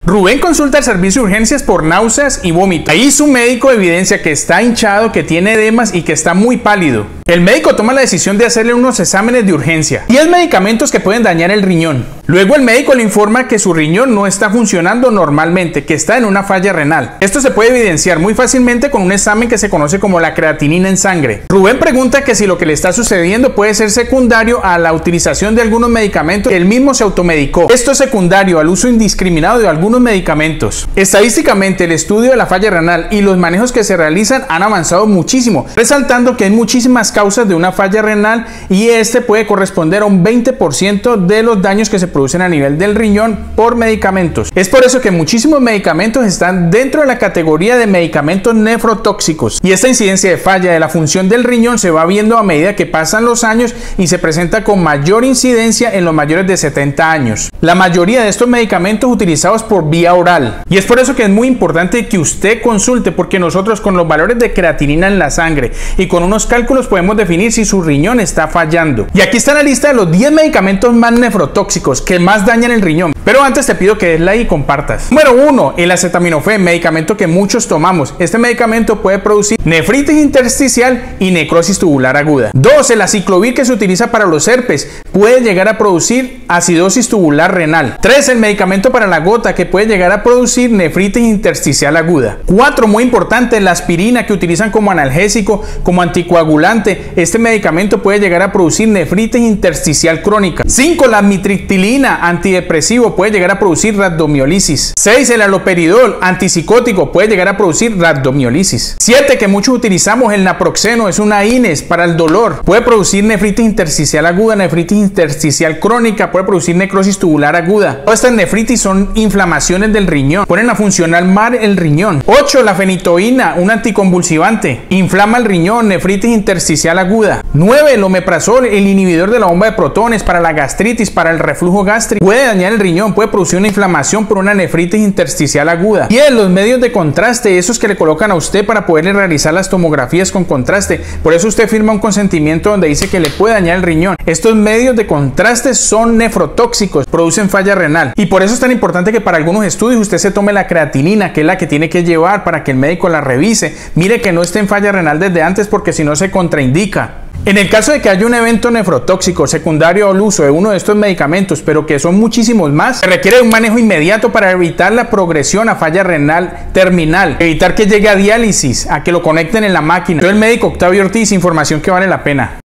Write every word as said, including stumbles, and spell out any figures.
Rubén consulta el servicio de urgencias por náuseas y vómito. Ahí su médico evidencia que está hinchado, que tiene edemas y que está muy pálido. El médico toma la decisión de hacerle unos exámenes de urgencia. diez medicamentos que pueden dañar el riñón. Luego el médico le informa que su riñón no está funcionando normalmente, que está en una falla renal. Esto se puede evidenciar muy fácilmente con un examen que se conoce como la creatinina en sangre. Rubén pregunta que si lo que le está sucediendo puede ser secundario a la utilización de algunos medicamentos que él mismo se automedicó. Esto es secundario al uso indiscriminado de algunos medicamentos. Estadísticamente, el estudio de la falla renal y los manejos que se realizan han avanzado muchísimo, resaltando que hay muchísimas causas de una falla renal y este puede corresponder a un veinte por ciento de los daños que se producen a nivel del riñón por medicamentos. Es por eso que muchísimos medicamentos están dentro de la categoría de medicamentos nefrotóxicos, y esta incidencia de falla de la función del riñón se va viendo a medida que pasan los años y se presenta con mayor incidencia en los mayores de setenta años. La mayoría de estos medicamentos utilizados por vía oral, y es por eso que es muy importante que usted consulte, porque nosotros con los valores de creatinina en la sangre y con unos cálculos podemos definir si su riñón está fallando. Y aquí está la lista de los diez medicamentos más nefrotóxicos que más dañan el riñón. Pero antes te pido que des like y compartas. Número uno, el acetaminofén, medicamento que muchos tomamos. Este medicamento puede producir nefritis intersticial y necrosis tubular aguda. dos, el aciclovir, que se utiliza para los herpes, puede llegar a producir acidosis tubular renal. tres, el medicamento para la gota, que puede llegar a producir nefritis intersticial aguda. cuatro, muy importante, la aspirina, que utilizan como analgésico, como anticoagulante. Este medicamento puede llegar a producir nefritis intersticial crónica. cinco, la amitriptilina, antidepresivo, puede llegar a producir rabdomiólisis. seis, el haloperidol, antipsicótico, puede llegar a producir rabdomiólisis. siete, que muchos utilizamos, el naproxeno, es una I N E S para el dolor, puede producir nefritis intersticial aguda, nefritis intersticial crónica, puede producir necrosis tubular aguda. Todas estas nefritis son inflamaciones del riñón, ponen a funcionar mal el riñón. ocho, la fenitoína, un anticonvulsivante, inflama el riñón, nefritis intersticial aguda. nueve, el omeprazol, el inhibidor de la bomba de protones para la gastritis, para el reflujo gástrico, puede dañar el riñón, puede producir una inflamación por una nefritis intersticial aguda. diez, los medios de contraste, esos que le colocan a usted para poderle realizar las tomografías con contraste. Por eso usted firma un consentimiento donde dice que le puede dañar el riñón. Estos medios de contraste son nefrotóxicos, producen falla renal, y por eso es tan importante que para algunos estudios usted se tome la creatinina, que es la que tiene que llevar para que el médico la revise, mire que no esté en falla renal desde antes, porque si no se contraindica. En el caso de que haya un evento nefrotóxico secundario al uso de uno de estos medicamentos, pero que son muchísimos más, se requiere un manejo inmediato para evitar la progresión a falla renal terminal, evitar que llegue a diálisis, a que lo conecten en la máquina. Soy el médico Octavio Ortiz, información que vale la pena.